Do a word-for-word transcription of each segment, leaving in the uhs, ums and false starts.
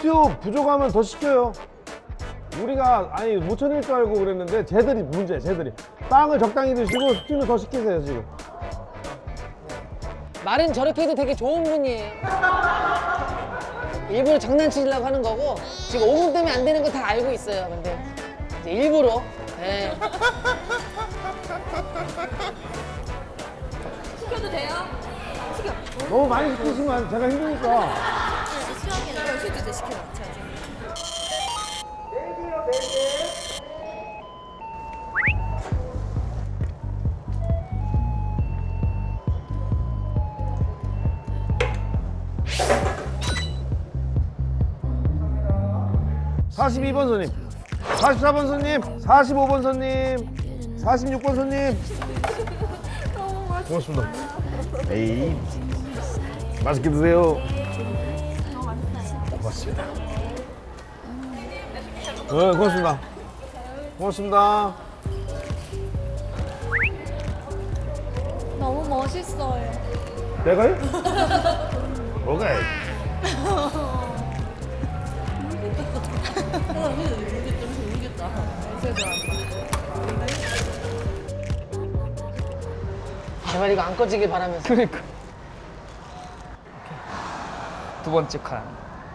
스튜 부족하면 더 시켜요. 우리가 아니 못 쳐낼 줄 알고 그랬는데 쟤들이 문제야. 쟤들이 빵을 적당히 드시고 스튜는 더 시키세요 지금. 말은 저렇게 해도 되게 좋은 분이에요. 일부러 장난치려고 하는 거고 지금 오 분 때문에 안 되는 거 다 알고 있어요. 근데 이제 일부러. 네. 시켜도 돼요? 시켜. 너무 많이 시키시면 제가 힘드니까. 시켜요. 시켜도 돼, 시켜. 자, 사십이 번 손님, 사십사 번 손님, 사십오 번 손님, 사십육 번 손님. 고맙습니다. 에이, 맛있게 드세요. 고맙습니다. 네, 고맙습니다. 고맙습니다. 너무 멋있어요. 내가요? 뭐가요? 제발 이거 안 꺼지길 바라면서. 그러니까. 두 번째 칸.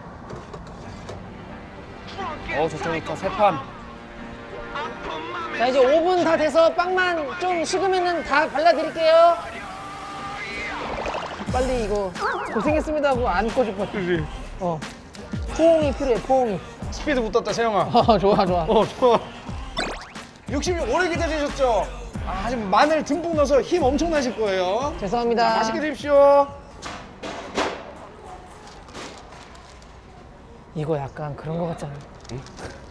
어, 좋다니까 세 판. 자 이제 오 분 다 돼서 빵만 좀 식으면은 다 발라드릴게요. 빨리 이거 고생했습니다 하고 안고 싶어. 그지. 어. 포옹이 필요해, 포옹이. 스피드 붙었다, 세영아. 어, 좋아, 좋아. 어, 좋아. 육십 일 오래 기다리셨죠? 아, 지금 마늘 듬뿍 넣어서 힘 엄청 나실 거예요. 죄송합니다. 맛있게 드십시오. 이거 약간 그런 거 같잖아. 응?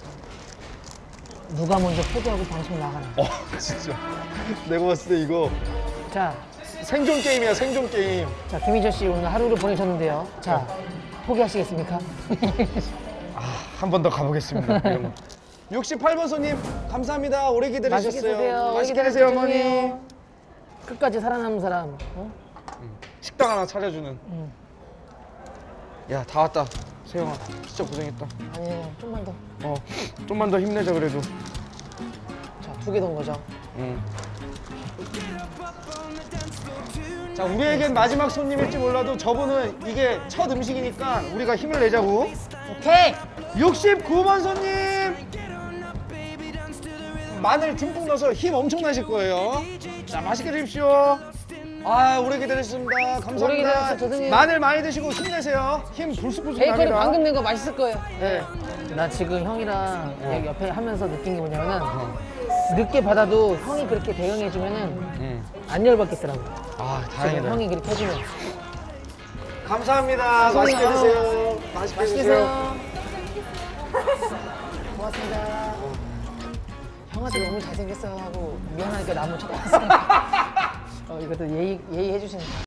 누가 먼저 포기하고 방송 나가나. 어, 진짜. 내가 봤을 때 이거 자, 생존 게임이야, 생존 게임. 자 김희철 씨 오늘 하루를 보내셨는데요. 자, 포기하시겠습니까? 아, 한 번 더 가보겠습니다. 육십팔 번 손님, 감사합니다. 오래 기다리셨어요. 맛있게 드세요. 맛있게 드세요, 어머니. 죄송해요. 끝까지 살아남은 사람. 어? 식당 하나 차려주는. 응. 야, 다 왔다. 세영아, 진짜 고생했다. 아니에요. 좀만 더. 어, 좀만 더 힘내자 그래도. 자, 두 개 던 거죠. 응. 자, 우리에겐 마지막 손님일지 몰라도 저분은 이게 첫 음식이니까 우리가 힘을 내자고. 오케이. 육십구 번 손님. 마늘 듬뿍 넣어서 힘 엄청 나실 거예요. 자, 맛있게 드십시오. 아, 오래 기다리셨습니다. 감사합니다. 오래 기다렸어요. 죄송해요. 마늘 많이 드시고 힘내세요. 힘 불쑥불쑥 베이커리 납니다. 방금 낸 거 맛있을 거예요. 네. 나 지금 형이랑 여기 옆에 하면서 느낀 게 뭐냐면은 늦게 받아도 형이 그렇게 대응해주면은 응. 안 열받겠더라고. 아, 지금 다행이다. 형이 그렇게 해주면. 감사합니다. 맛있게 죄송해요. 드세요. 맛있게 맛있게 드세요. 드세요. 고맙습니다. 형한테 너무 잘생겼어 하고 미안하니까 나무 쳐다봤어. 어, 이것도 예의, 예의 해주시는 거.